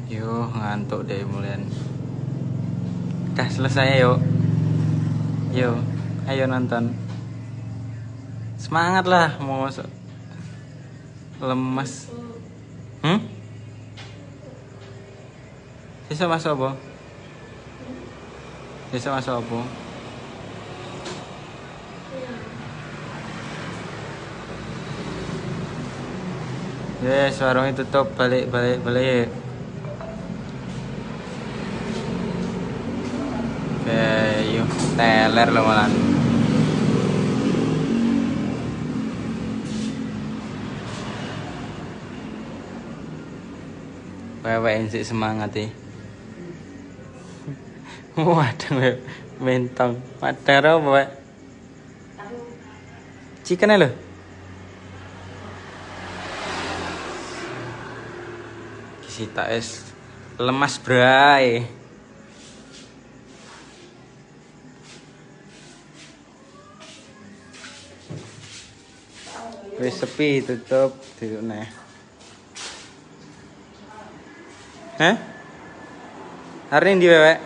Yo, ngantuk deh mulian. Udah selesai yuk. Yo, ayo nonton. Semangat lah mau masuk. Lemes. Bisa masuk apa? Bisa masuk apa? Yes, warungnya tutup. Balik. Oke, yuk. Teler lo malah. Wewe sih semangat nih. Waduh, mentong. Madang apa, Pak? Chicken lho. Kita es lemas bray. Wis sepi tutup nih. Hah? Hari ini di Wewek.